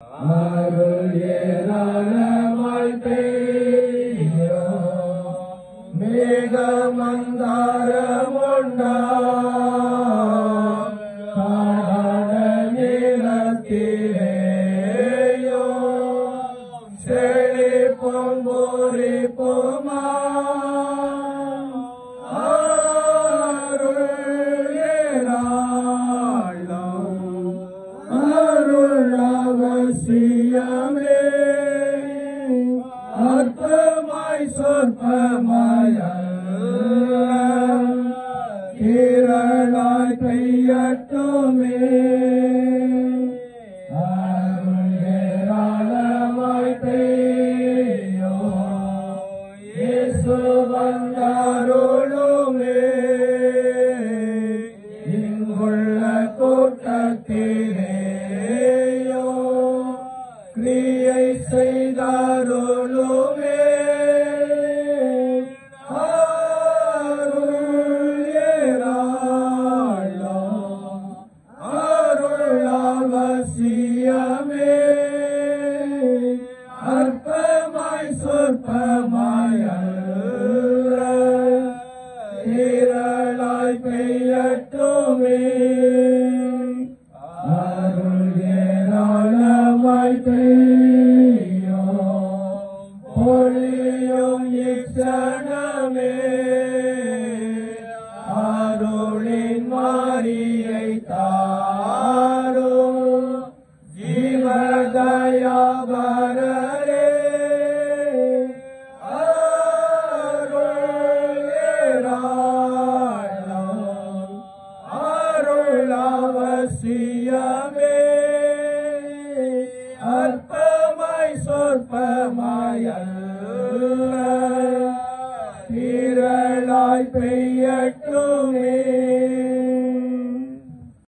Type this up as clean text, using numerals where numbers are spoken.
அருள் ஏராளமாய் பெய்யும் மேகமந்தாரமுண்டா காண நிலத்திலேயோ செழிப்போம் பூரிப்போமா அவசியமே அற்பமாய் சொற்பமாய் கிரணாய் பெய்யட்டுமே அருள் ஏராளமாய் பெய்யோ இயேசு வந்தருளுமே இங்குள்ள கூட்டத்திலே கிரியை செய்தாருளுமே அருள் ஏராளம் அருள் அவசியமே அற்பமாய் சொற்பமாய் திரளாய் பெய்யட்டுமே அருள் ஏராளமாய் பொழியும் இச்சனமே அருளின் மாரியை தாரும் ஜீவதயாபரரே அருள் ஏராளம் அருள் அவசியமே அற்பமாய் சொற்பமாய் திரளாய் பெய்யட்டுமே